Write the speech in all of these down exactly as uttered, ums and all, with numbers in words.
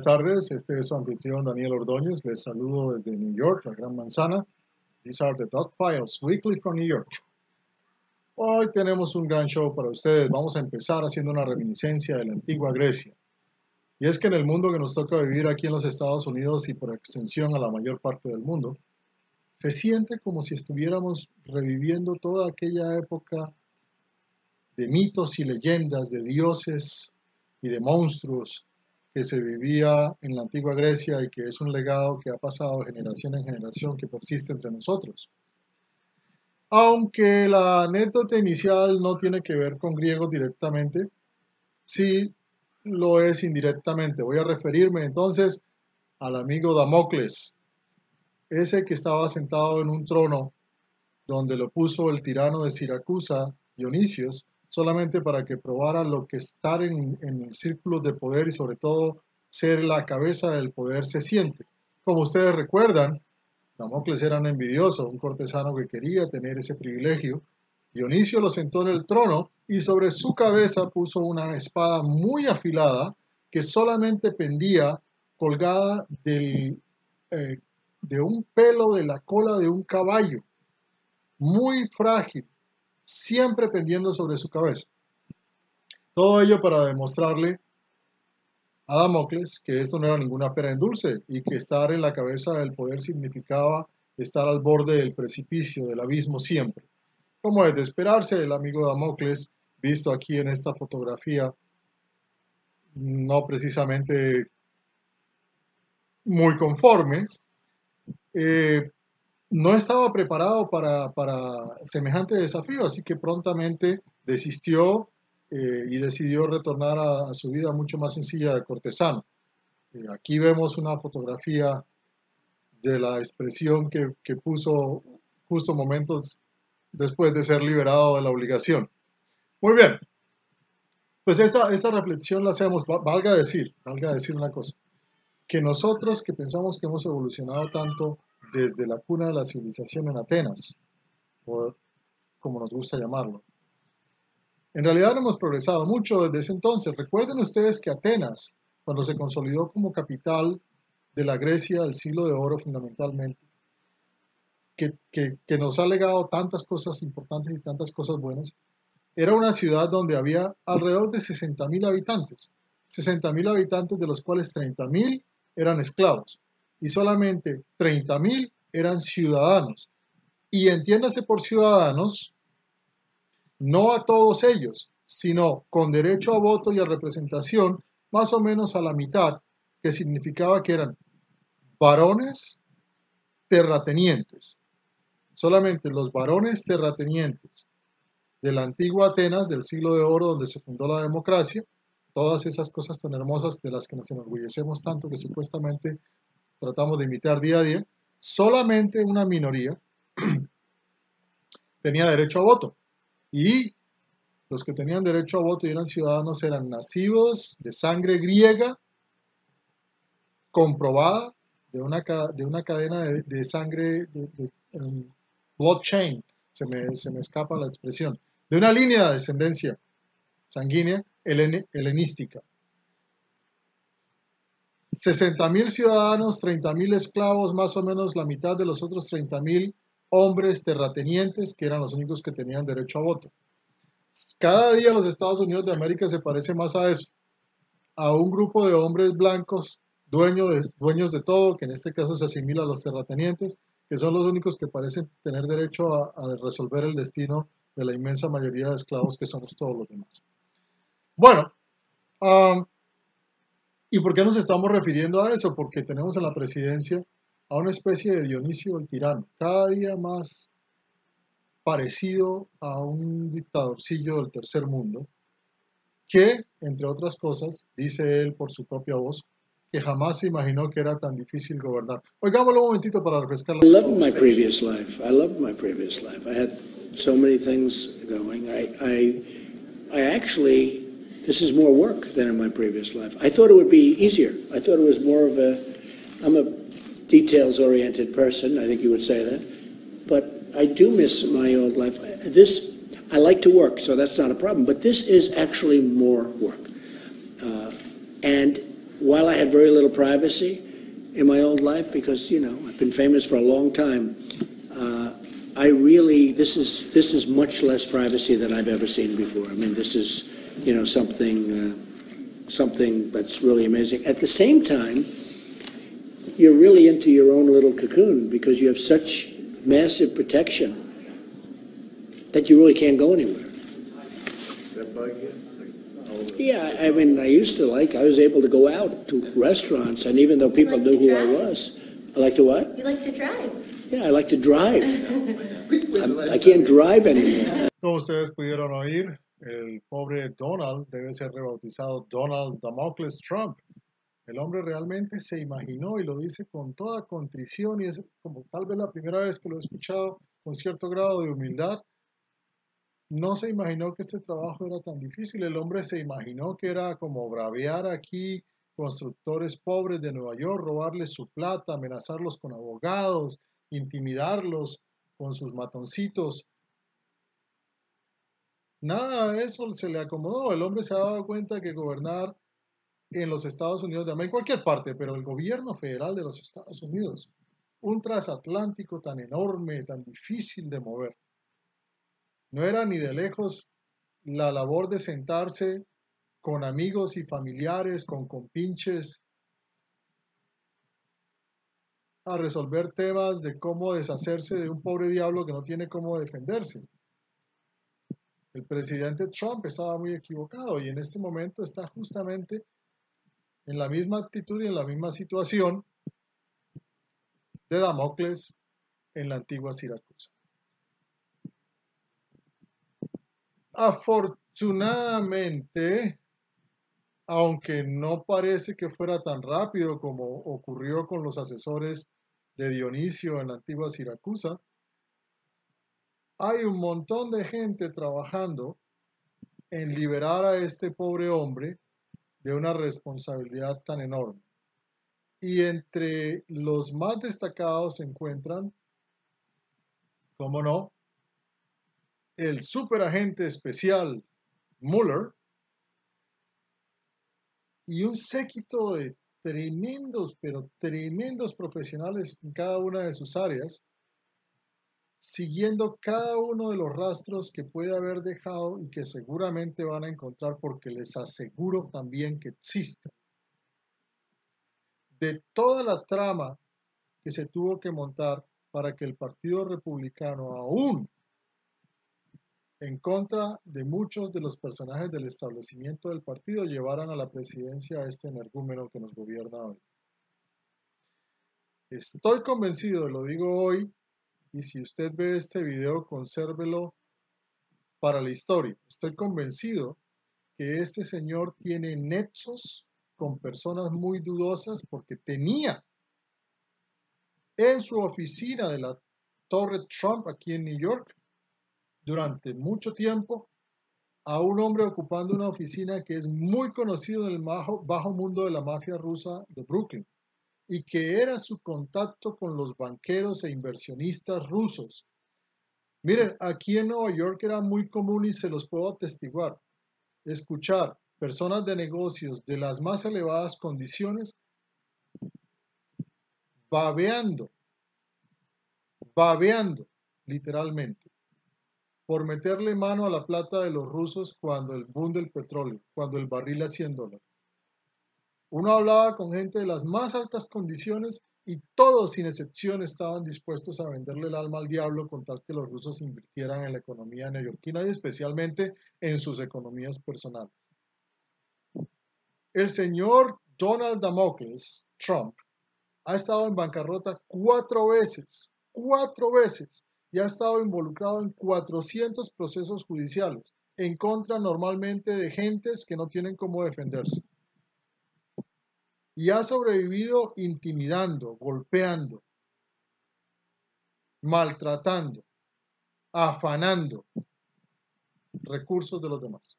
tardes, este es su anfitrión Daniel Ordóñez, les saludo desde New York, la Gran Manzana. These are the Dot Files, weekly from New York. Hoy tenemos un gran show para ustedes, vamos a empezar haciendo una reminiscencia de la antigua Grecia. Y es que en el mundo que nos toca vivir aquí en los Estados Unidos y por extensión a la mayor parte del mundo, se siente como si estuviéramos reviviendo toda aquella época de mitos y leyendas, de dioses y de monstruos que se vivía en la antigua Grecia y que es un legado que ha pasado de generación en generación que persiste entre nosotros. Aunque la anécdota inicial no tiene que ver con griegos directamente, sí lo es indirectamente. Voy a referirme entonces al amigo Damocles, ese que estaba sentado en un trono donde lo puso el tirano de Siracusa, Dionisios, solamente para que probara lo que estar en, en el círculo de poder y sobre todo ser la cabeza del poder se siente. Como ustedes recuerdan, Damocles era un envidioso, un cortesano que quería tener ese privilegio. Dionisio lo sentó en el trono y sobre su cabeza puso una espada muy afilada que solamente pendía colgada del, eh, de un pelo de la cola de un caballo, muy frágil, siempre pendiendo sobre su cabeza. Todo ello para demostrarle a Damocles que esto no era ninguna pera en dulce y que estar en la cabeza del poder significaba estar al borde del precipicio, del abismo siempre. Como es de esperarse, el amigo Damocles, visto aquí en esta fotografía, no precisamente muy conforme, eh, no estaba preparado para, para semejante desafío, así que prontamente desistió eh, y decidió retornar a, a su vida mucho más sencilla de cortesano. Eh, aquí vemos una fotografía de la expresión que, que puso justo momentos después de ser liberado de la obligación. Muy bien, pues esta, esta reflexión la hacemos, valga decir, valga decir una cosa, que nosotros que pensamos que hemos evolucionado tanto desde la cuna de la civilización en Atenas, o como nos gusta llamarlo. En realidad no hemos progresado mucho desde ese entonces. Recuerden ustedes que Atenas, cuando se consolidó como capital de la Grecia del siglo de oro fundamentalmente, que, que, que nos ha legado tantas cosas importantes y tantas cosas buenas, era una ciudad donde había alrededor de sesenta mil habitantes. sesenta mil habitantes, de los cuales treinta mil eran esclavos y solamente treinta mil eran ciudadanos. Y entiéndase por ciudadanos, no a todos ellos, sino con derecho a voto y a representación, más o menos a la mitad, que significaba que eran varones terratenientes. Solamente los varones terratenientes de la antigua Atenas, del siglo de oro, donde se fundó la democracia, todas esas cosas tan hermosas de las que nos enorgullecemos tanto, que supuestamente tratamos de imitar día a día, solamente una minoría tenía derecho a voto. Y los que tenían derecho a voto y eran ciudadanos eran nacidos de sangre griega, comprobada, de una, de una cadena de, de sangre, de, de um, blood chain, se me, se me escapa la expresión, de una línea de descendencia sanguínea helen, helenística. sesenta mil ciudadanos, treinta mil esclavos, más o menos la mitad de los otros treinta mil hombres terratenientes, que eran los únicos que tenían derecho a voto. Cada día los Estados Unidos de América se parece más a eso, a un grupo de hombres blancos dueños de, dueños de todo, que en este caso se asimila a los terratenientes, que son los únicos que parecen tener derecho a, a resolver el destino de la inmensa mayoría de esclavos que somos todos los demás. Bueno, um, ¿y por qué nos estamos refiriendo a eso? Porque tenemos en la presidencia a una especie de Dionisio el tirano, cada día más parecido a un dictadorcillo del tercer mundo, que, entre otras cosas, dice él por su propia voz, que jamás se imaginó que era tan difícil gobernar. Oigámoslo un momentito para refrescar la... I loved my previous life. I loved my previous life. I had so many things going. I, I, I actually, this is more work than in my previous life. I thought it would be easier. I thought it was more of a, I'm a details-oriented person. I think you would say that. But I do miss my old life. This, I like to work, so that's not a problem. But this is actually more work. Uh, and while I had very little privacy in my old life, because, you know, I've been famous for a long time, uh, I really, this is, this is much less privacy than I've ever seen before. I mean, this is, you know, something, uh, something that's really amazing. At the same time, you're really into your own little cocoon because you have such massive protection that you really can't go anywhere. That bug you? Yeah, I mean, I used to like, I was able to go out to restaurants, and even though people like knew to who I drive? was, I like to what? You like to drive. Yeah, I like to drive. I'm, I can't drive anymore. Como ustedes pudieron oír, el pobre Donald debe ser rebautizado Donald Damocles Trump. El hombre realmente se imaginó y lo dice con toda contrición y es como tal vez la primera vez que lo he escuchado con cierto grado de humildad. No se imaginó que este trabajo era tan difícil. El hombre se imaginó que era como bravear aquí constructores pobres de Nueva York, robarles su plata, amenazarlos con abogados, intimidarlos con sus matoncitos. Nada de eso se le acomodó. El hombre se ha dado cuenta que gobernar en los Estados Unidos de América, en cualquier parte, pero el gobierno federal de los Estados Unidos, un transatlántico tan enorme, tan difícil de mover, no era ni de lejos la labor de sentarse con amigos y familiares, con compinches, a resolver temas de cómo deshacerse de un pobre diablo que no tiene cómo defenderse. El presidente Trump estaba muy equivocado y en este momento está justamente en la misma actitud y en la misma situación de Damocles en la antigua Siracusa. Afortunadamente, aunque no parece que fuera tan rápido como ocurrió con los asesores de Dionisio en la antigua Siracusa, hay un montón de gente trabajando en liberar a este pobre hombre de una responsabilidad tan enorme. Y entre los más destacados se encuentran, cómo no, el superagente especial Mueller y un séquito de tremendos, pero tremendos profesionales en cada una de sus áreas, siguiendo cada uno de los rastros que puede haber dejado y que seguramente van a encontrar, porque les aseguro también que existen. De toda la trama que se tuvo que montar para que el Partido Republicano, aún en contra de muchos de los personajes del establecimiento del partido, llevaran a la presidencia a este energúmeno que nos gobierna hoy. Estoy convencido, lo digo hoy, y si usted ve este video, consérvelo para la historia. Estoy convencido que este señor tiene nexos con personas muy dudosas, porque tenía en su oficina de la Torre Trump aquí en New York durante mucho tiempo a un hombre ocupando una oficina que es muy conocido en el bajo, bajo mundo de la mafia rusa de Brooklyn y que era su contacto con los banqueros e inversionistas rusos. Miren, aquí en Nueva York era muy común, y se los puedo atestiguar, escuchar personas de negocios de las más elevadas condiciones babeando, babeando literalmente, por meterle mano a la plata de los rusos cuando el boom del petróleo, cuando el barril a cien dólares. Uno hablaba con gente de las más altas condiciones y todos, sin excepción, estaban dispuestos a venderle el alma al diablo con tal que los rusos invirtieran en la economía neoyorquina y especialmente en sus economías personales. El señor Donald Damocles Trump ha estado en bancarrota cuatro veces, cuatro veces, y ha estado involucrado en cuatrocientos procesos judiciales, en contra normalmente de gentes que no tienen cómo defenderse. Y ha sobrevivido intimidando, golpeando, maltratando, afanando recursos de los demás.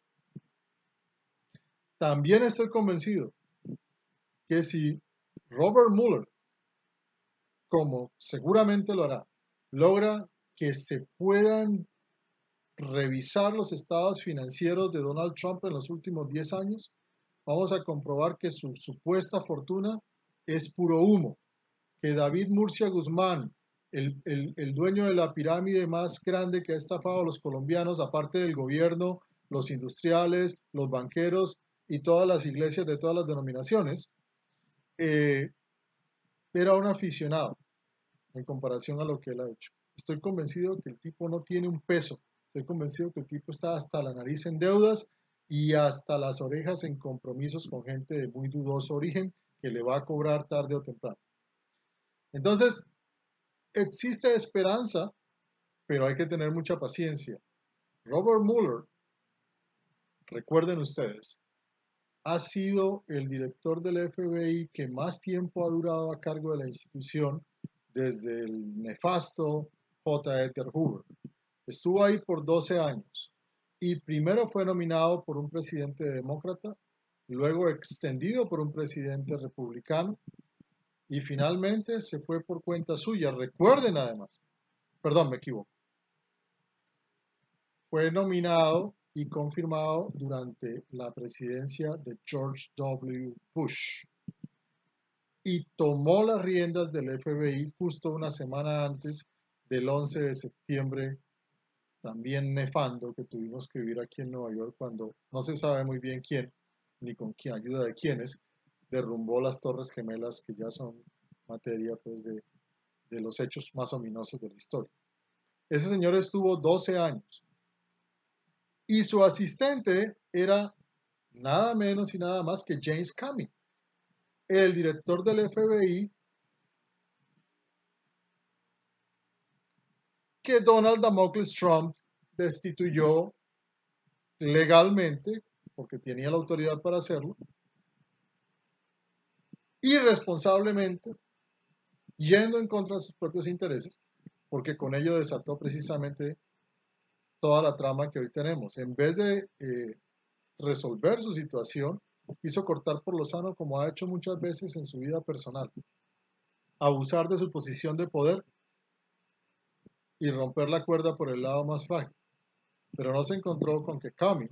También estoy convencido que si Robert Mueller, como seguramente lo hará, logra que se puedan revisar los estados financieros de Donald Trump en los últimos diez años, vamos a comprobar que su supuesta fortuna es puro humo, que David Murcia Guzmán, el, el, el dueño de la pirámide más grande que ha estafado a los colombianos, aparte del gobierno, los industriales, los banqueros y todas las iglesias de todas las denominaciones, eh, era un aficionado en comparación a lo que él ha hecho. Estoy convencido que el tipo no tiene un peso. Estoy convencido que el tipo está hasta la nariz en deudas y hasta las orejas en compromisos con gente de muy dudoso origen que le va a cobrar tarde o temprano. Entonces, existe esperanza, pero hay que tener mucha paciencia. Robert Mueller, recuerden ustedes, ha sido el director del F B I que más tiempo ha durado a cargo de la institución desde el nefasto J. Edgar Hoover. Estuvo ahí por doce años y primero fue nominado por un presidente demócrata, luego extendido por un presidente republicano y finalmente se fue por cuenta suya. Recuerden además, perdón, me equivoco, fue nominado y confirmado durante la presidencia de George W. Bush y tomó las riendas del F B I justo una semana antes del once de septiembre, también nefando, que tuvimos que vivir aquí en Nueva York cuando no se sabe muy bien quién, ni con quién, ayuda de quiénes, derrumbó las Torres Gemelas, que ya son materia pues, de, de los hechos más ominosos de la historia. Ese señor estuvo doce años. Y su asistente era nada menos y nada más que James Comey, el director del F B I que Donald Damocles Trump destituyó legalmente, porque tenía la autoridad para hacerlo, irresponsablemente, yendo en contra de sus propios intereses, porque con ello desató precisamente toda la trama que hoy tenemos. En vez de eh, resolver su situación, quiso cortar por lo sano, como ha hecho muchas veces en su vida personal, abusar de su posición de poder y romper la cuerda por el lado más frágil. Pero no se encontró con que Comey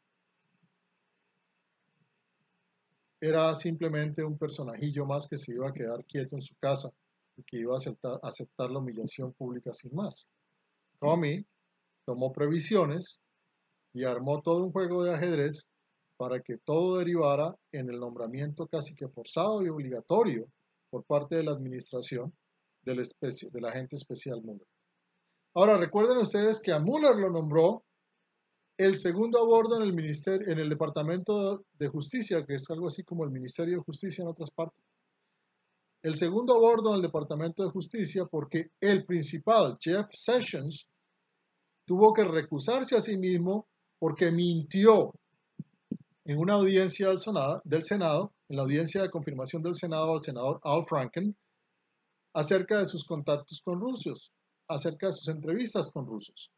era simplemente un personajillo más que se iba a quedar quieto en su casa y que iba a aceptar, aceptar la humillación pública sin más. Comey tomó previsiones y armó todo un juego de ajedrez para que todo derivara en el nombramiento casi que forzado y obligatorio por parte de la administración del, especie, del agente especial Mueller. Ahora, recuerden ustedes que a Mueller lo nombró el segundo a bordo en el, ministerio, en el Departamento de Justicia, que es algo así como el Ministerio de Justicia en otras partes. El segundo a bordo en el Departamento de Justicia porque el principal, Jeff Sessions, tuvo que recusarse a sí mismo porque mintió en una audiencia del Senado, del Senado, en la audiencia de confirmación del Senado al senador Al Franken, acerca de sus contactos con rusos, acerca de sus entrevistas con rusos.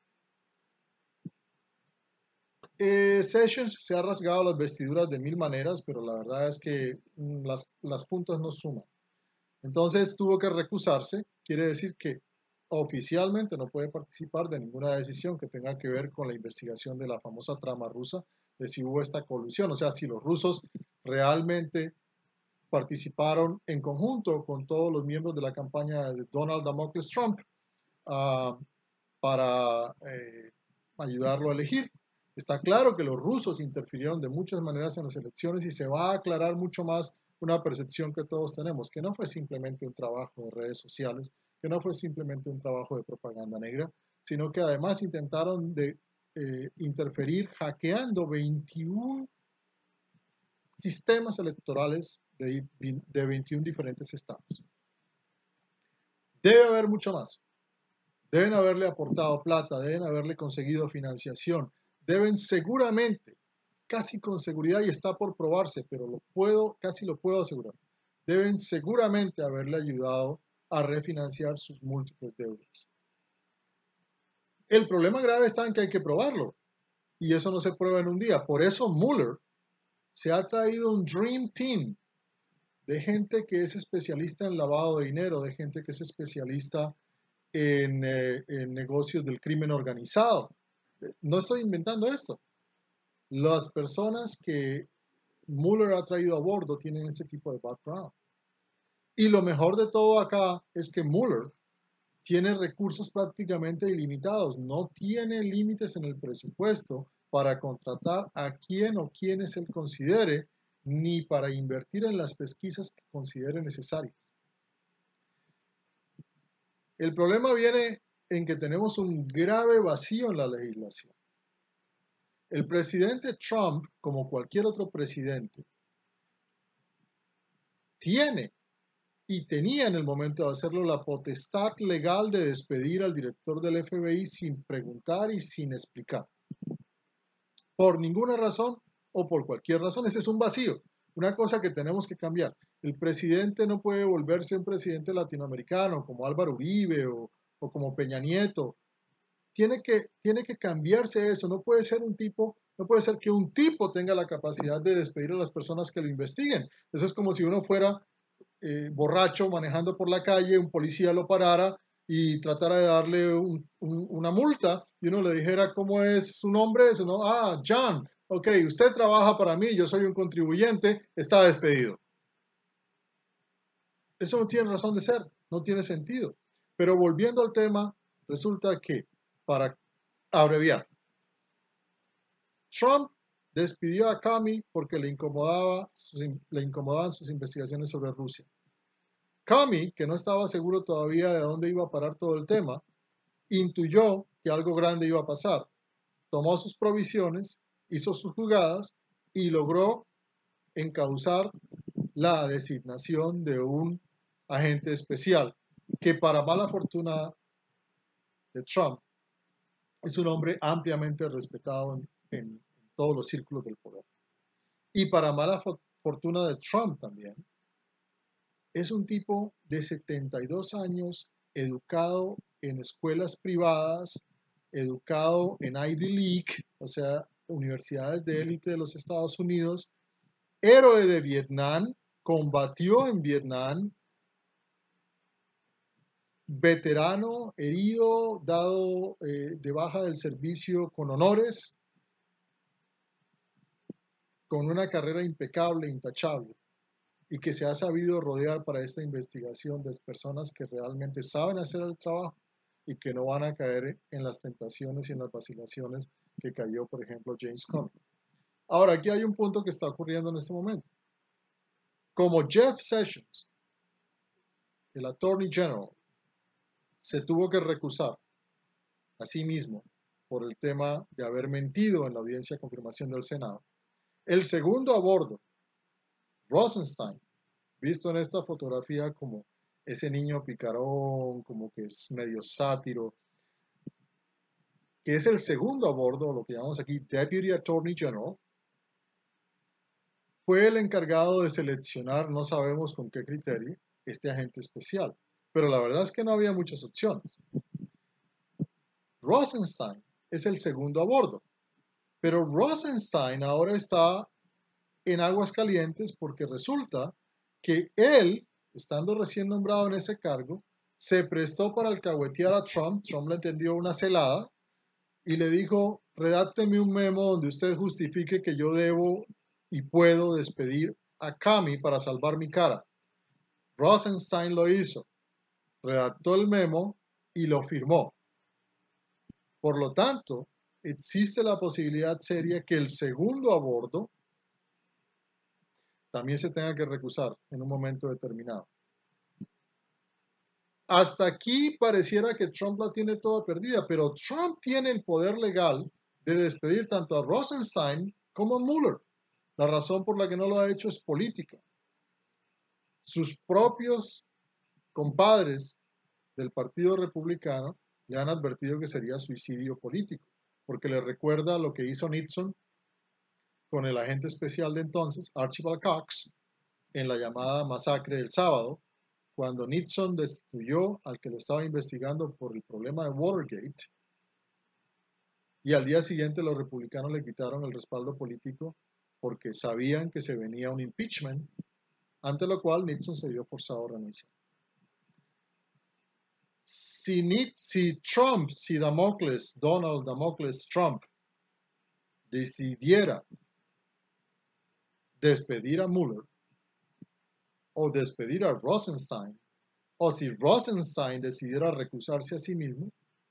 Eh, Sessions se ha rasgado las vestiduras de mil maneras, pero la verdad es que mm, las, las puntas no suman. Entonces tuvo que recusarse, quiere decir que oficialmente no puede participar de ninguna decisión que tenga que ver con la investigación de la famosa trama rusa, de si hubo esta colusión, o sea, si los rusos realmente participaron en conjunto con todos los miembros de la campaña de Donald Damocles Trump uh, para eh, ayudarlo a elegir. Está claro que los rusos interfirieron de muchas maneras en las elecciones y se va a aclarar mucho más una percepción que todos tenemos, que no fue simplemente un trabajo de redes sociales, que no fue simplemente un trabajo de propaganda negra, sino que además intentaron de, eh, interferir hackeando veintiún sistemas electorales de, de veintiún diferentes estados. Debe haber mucho más. Deben haberle aportado plata, deben haberle conseguido financiación, deben seguramente, casi con seguridad, y está por probarse, pero lo puedo, casi lo puedo asegurar, deben seguramente haberle ayudado a refinanciar sus múltiples deudas. El problema grave está en que hay que probarlo, y eso no se prueba en un día. Por eso Mueller se ha traído un Dream Team de gente que es especialista en lavado de dinero, de gente que es especialista en, eh, en negocios del crimen organizado. No estoy inventando esto. Las personas que Mueller ha traído a bordo tienen ese tipo de background. Y lo mejor de todo acá es que Mueller tiene recursos prácticamente ilimitados, no tiene límites en el presupuesto para contratar a quien o quienes él considere, ni para invertir en las pesquisas que considere necesarias. El problema viene en que tenemos un grave vacío en la legislación. El presidente Trump, como cualquier otro presidente, tiene y tenía en el momento de hacerlo la potestad legal de despedir al director del F B I sin preguntar y sin explicar. Por ninguna razón o por cualquier razón. Ese es un vacío, una cosa que tenemos que cambiar. El presidente no puede volverse un presidente latinoamericano como Álvaro Uribe o, o como Peña Nieto. Tiene que, tiene que cambiarse eso. No puede ser un tipo, no puede ser que un tipo tenga la capacidad de despedir a las personas que lo investiguen. Eso es como si uno fuera eh, borracho manejando por la calle, un policía lo parara y tratara de darle un, un, una multa y uno le dijera cómo es su nombre, eso no, ah, John, ok, usted trabaja para mí, yo soy un contribuyente, está despedido. Eso no tiene razón de ser, no tiene sentido. Pero volviendo al tema, resulta que, para abreviar, Trump despidió a Comey porque le, incomodaba sus, le incomodaban sus investigaciones sobre Rusia. Comey, que no estaba seguro todavía de dónde iba a parar todo el tema, intuyó que algo grande iba a pasar. Tomó sus provisiones, hizo sus jugadas y logró encauzar la designación de un agente especial, que para mala fortuna de Trump es un hombre ampliamente respetado en, en todos los círculos del poder. Y para mala fortuna de Trump también, es un tipo de setenta y dos años, educado en escuelas privadas, educado en Ivy League, o sea, universidades de élite de los Estados Unidos, héroe de Vietnam, combatió en Vietnam, veterano, herido, dado eh, de baja del servicio con honores, con una carrera impecable, intachable, y que se ha sabido rodear para esta investigación de personas que realmente saben hacer el trabajo y que no van a caer en las tentaciones y en las vacilaciones que cayó, por ejemplo, James Comey. Ahora, aquí hay un punto que está ocurriendo en este momento. Como Jeff Sessions, el Attorney General, se tuvo que recusar a sí mismo por el tema de haber mentido en la audiencia de confirmación del Senado, el segundo a bordo, Rosenstein, visto en esta fotografía como ese niño picarón, como que es medio sátiro, que es el segundo a bordo, lo que llamamos aquí Deputy Attorney General, fue el encargado de seleccionar, no sabemos con qué criterio, este agente especial. Pero la verdad es que no había muchas opciones. Rosenstein es el segundo a bordo, pero Rosenstein ahora está en aguas calientes porque resulta que él, estando recién nombrado en ese cargo, se prestó para alcahuetear a Trump. Trump le tendió una celada y le dijo, redácteme un memo donde usted justifique que yo debo y puedo despedir a Comey para salvar mi cara. Rosenstein lo hizo, redactó el memo y lo firmó. Por lo tanto, existe la posibilidad seria que el segundo a bordo también se tenga que recusar en un momento determinado. Hasta aquí pareciera que Trump la tiene toda perdida, pero Trump tiene el poder legal de despedir tanto a Rosenstein como a Mueller. La razón por la que no lo ha hecho es política. Sus propios compadres del Partido Republicano le han advertido que sería suicidio político, porque le recuerda lo que hizo Nixon con el agente especial de entonces, Archibald Cox, en la llamada masacre del sábado, cuando Nixon destituyó al que lo estaba investigando por el problema de Watergate, y al día siguiente los republicanos le quitaron el respaldo político porque sabían que se venía un impeachment, ante lo cual Nixon se vio forzado a renunciar. Si, si Trump, si Damocles, Donald Damocles Trump, decidiera despedir a Mueller o despedir a Rosenstein, o si Rosenstein decidiera recusarse a sí mismo,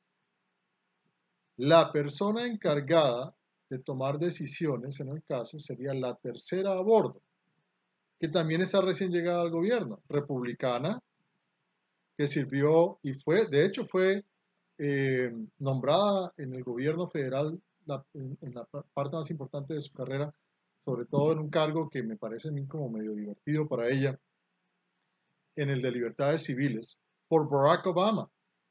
la persona encargada de tomar decisiones en el caso sería la tercera a bordo, que también está recién llegada al gobierno, republicana, que sirvió y fue, de hecho fue eh, nombrada en el gobierno federal la, en, en la parte más importante de su carrera, sobre todo en un cargo que me parece a mí como medio divertido para ella, en el de libertades civiles, por Barack Obama.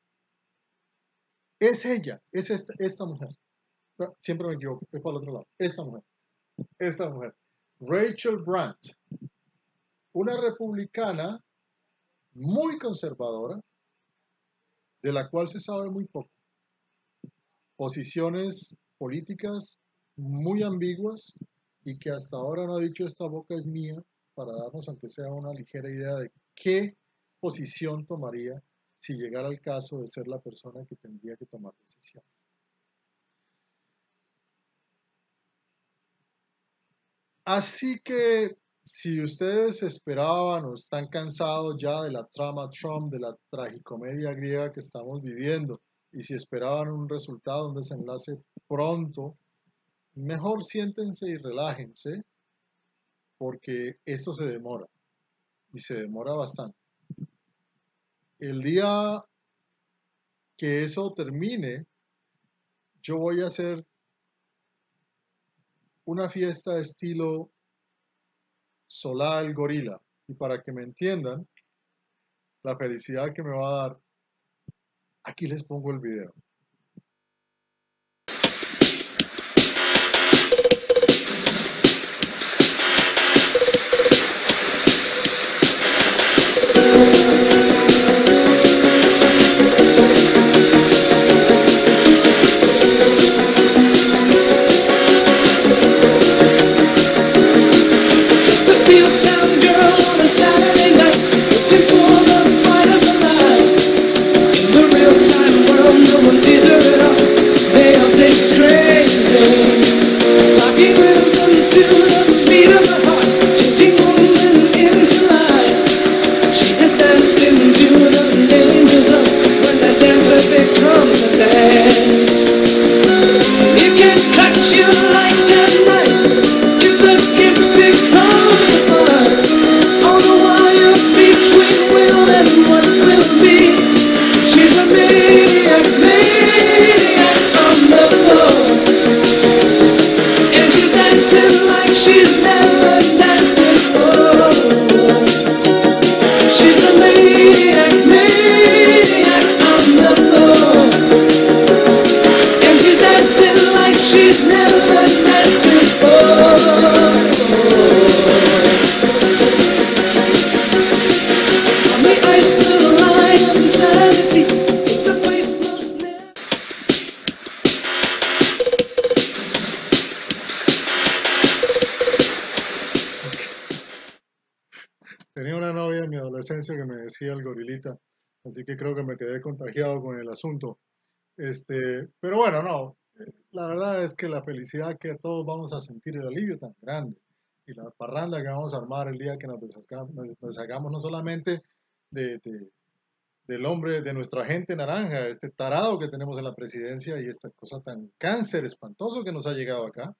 Es ella, es esta, esta mujer. Siempre me equivoco, es para el otro lado. Esta mujer, esta mujer. Rachel Brandt, una republicana muy conservadora, de la cual se sabe muy poco. Posiciones políticas muy ambiguas y que hasta ahora no ha dicho esta boca es mía, para darnos aunque sea una ligera idea de qué posición tomaría si llegara el caso de ser la persona que tendría que tomar decisiones. Así que si ustedes esperaban o están cansados ya de la trama Trump, de la tragicomedia griega que estamos viviendo, y si esperaban un resultado, un desenlace pronto, mejor siéntense y relájense, porque esto se demora, y se demora bastante. El día que eso termine, yo voy a hacer una fiesta de estilo Solá el gorila, y para que me entiendan la felicidad que me va a dar, aquí les pongo el video. Tenía una novia en mi adolescencia que me decía el gorilita, así que creo que me quedé contagiado con el asunto. Este, pero bueno, no, la verdad es que la felicidad que todos vamos a sentir, el alivio tan grande y la parranda que vamos a armar el día que nos deshagamos, nos deshagamos no solamente de, de, del hombre, de nuestra gente naranja, este tarado que tenemos en la presidencia y esta cosa tan cáncer espantoso que nos ha llegado acá,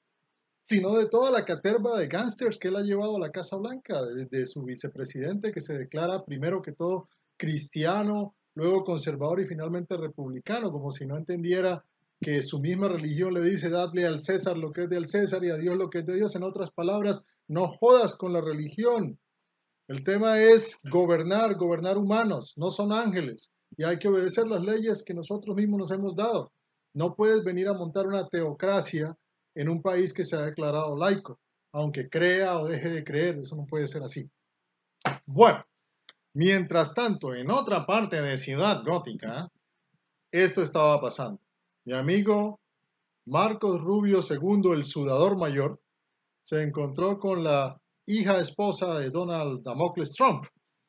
sino de toda la caterva de gángsters que él ha llevado a la Casa Blanca, de, de su vicepresidente que se declara primero que todo cristiano, luego conservador y finalmente republicano, como si no entendiera que su misma religión le dice dadle al César lo que es del César y a Dios lo que es de Dios. En otras palabras, no jodas con la religión. El tema es gobernar, gobernar humanos, no son ángeles, y hay que obedecer las leyes que nosotros mismos nos hemos dado. No puedes venir a montar una teocracia en un país que se ha declarado laico, aunque crea o deje de creer, eso no puede ser así. Bueno, mientras tanto, en otra parte de Ciudad Gótica, esto estaba pasando. Mi amigo Marcos Rubio segundo, el sudador mayor, se encontró con la hija esposa de Donald Damocles Trump.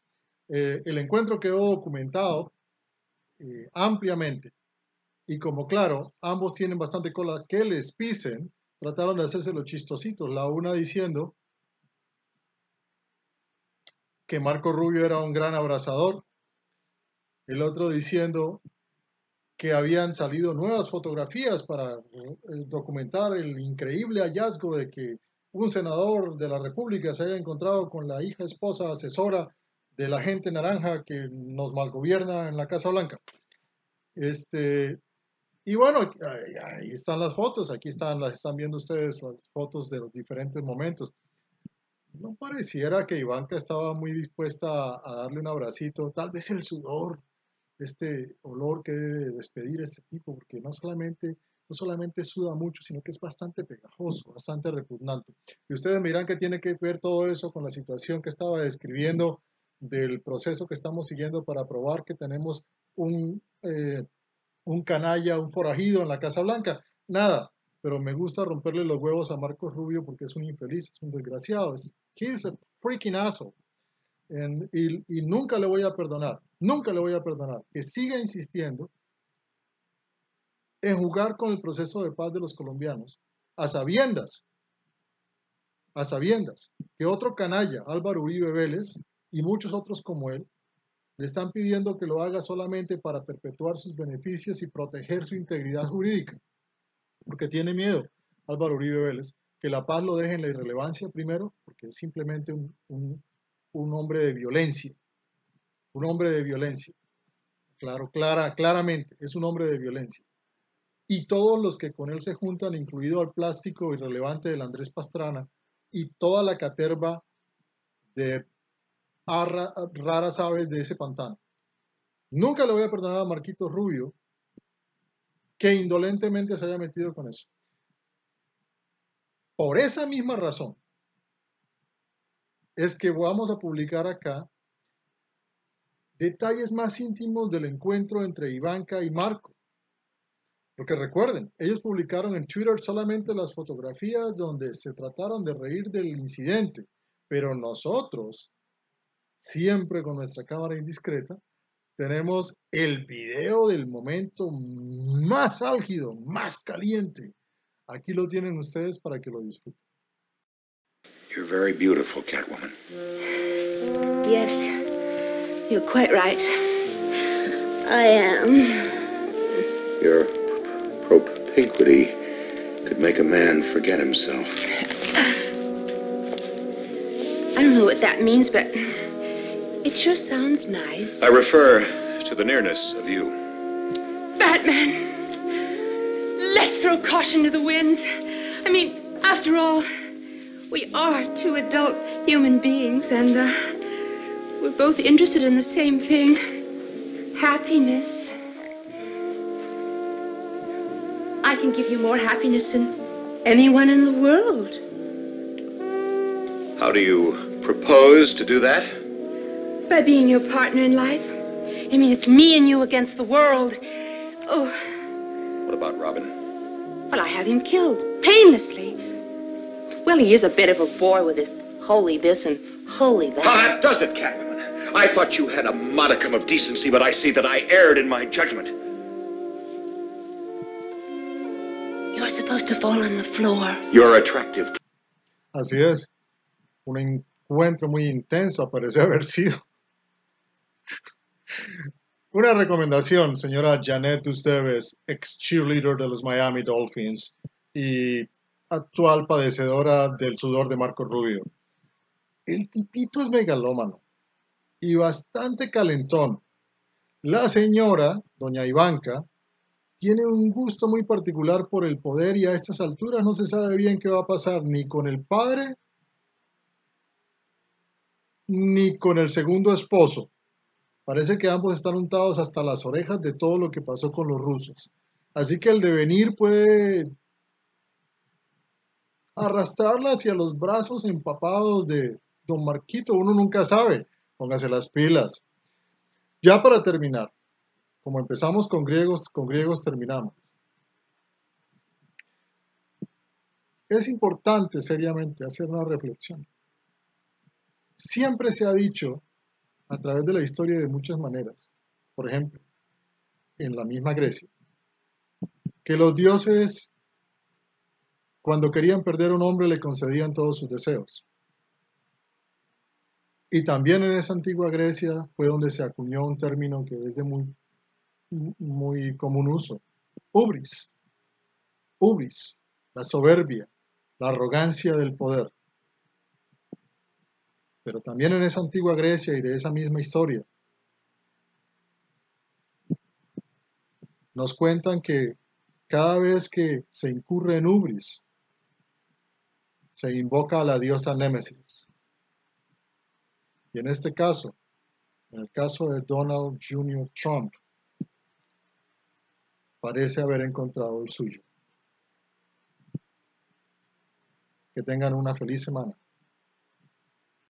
Eh, el encuentro quedó documentado eh, ampliamente. Y como claro, ambos tienen bastante cola que les pisen, trataron de hacerse los chistositos, la una diciendo que Marco Rubio era un gran abrazador, el otro diciendo que habían salido nuevas fotografías para eh, documentar el increíble hallazgo de que un senador de la República se haya encontrado con la hija, esposa, asesora de la gente naranja que nos malgobierna en la Casa Blanca. Este, y bueno, ahí, ahí están las fotos, aquí están, las están viendo ustedes, las fotos de los diferentes momentos. No pareciera que Ivanka estaba muy dispuesta a, a darle un abracito, tal vez el sudor, este olor que debe despedir este tipo, porque no solamente, no solamente suda mucho, sino que es bastante pegajoso, bastante repugnante. Y ustedes miran que tiene que ver todo eso con la situación que estaba describiendo del proceso que estamos siguiendo para probar que tenemos un, eh, un canalla, un forajido en la Casa Blanca. Nada, pero me gusta romperle los huevos a Marcos Rubio porque es un infeliz, es un desgraciado, es, he's a freaking asshole. En, y, y nunca le voy a perdonar, nunca le voy a perdonar que siga insistiendo en jugar con el proceso de paz de los colombianos, a sabiendas, a sabiendas que otro canalla, Álvaro Uribe Vélez, y muchos otros como él, le están pidiendo que lo haga solamente para perpetuar sus beneficios y proteger su integridad jurídica, porque tiene miedo, Álvaro Uribe Vélez, que la paz lo deje en la irrelevancia primero, porque es simplemente un, un, un hombre de violencia, un hombre de violencia. Claro, clara, claramente, es un hombre de violencia. Y todos los que con él se juntan, incluido al plástico irrelevante del Andrés Pastrana, y toda la caterva de arra, raras aves de ese pantano. Nunca le voy a perdonar a Marquito Rubio que indolentemente se haya metido con eso. Por esa misma razón es que vamos a publicar acá detalles más íntimos del encuentro entre Ivanka y Marco. Porque recuerden, ellos publicaron en Twitter solamente las fotografías donde se trataron de reír del incidente, pero nosotros, siempre con nuestra cámara indiscreta, tenemos el video del momento más álgido, más caliente. Aquí lo tienen ustedes para que lo disfruten. You're very beautiful, Catwoman. Yes, you're quite right. I am. Your propinquity could make a man forget himself. I don't know what that means, but it sure sounds nice. I refer to the nearness of you. Batman! Let's throw caution to the winds. I mean, after all, we are two adult human beings, and uh, we're both interested in the same thing. Happiness. I can give you more happiness than anyone in the world. How do you propose to do that? By being your partner in life. I mean, it's me and you against the world. Oh. What about Robin? Well, I had him killed, painlessly. Well, he is a bit of a bore with his holy this and holy that. How that does it, Catwoman. I thought you had a modicum of decency, but I see that I erred in my judgment. You're supposed to fall on the floor. You're attractive. Así es. Un encuentro muy intenso parece haber sido. Una recomendación, señora Janet Esteves, ex cheerleader de los Miami Dolphins y actual padecedora del sudor de Marco Rubio. El tipito es megalómano y bastante calentón. La señora, doña Ivanka, tiene un gusto muy particular por el poder y a estas alturas no se sabe bien qué va a pasar ni con el padre ni con el segundo esposo. Parece que ambos están untados hasta las orejas de todo lo que pasó con los rusos. Así que el devenir puede arrastrarla hacia los brazos empapados de don Marquito. Uno nunca sabe. Póngase las pilas. Ya para terminar, como empezamos con griegos, con griegos terminamos. Es importante seriamente hacer una reflexión. Siempre se ha dicho a través de la historia de muchas maneras, por ejemplo, en la misma Grecia, que los dioses, cuando querían perder a un hombre, le concedían todos sus deseos. Y también en esa antigua Grecia fue donde se acuñó un término que es de muy, muy común uso, hubris, hubris, la soberbia, la arrogancia del poder. Pero también en esa antigua Grecia y de esa misma historia, nos cuentan que cada vez que se incurre en hubris, se invoca a la diosa Némesis. Y en este caso, en el caso de Donald junior Trump, parece haber encontrado el suyo. Que tengan una feliz semana.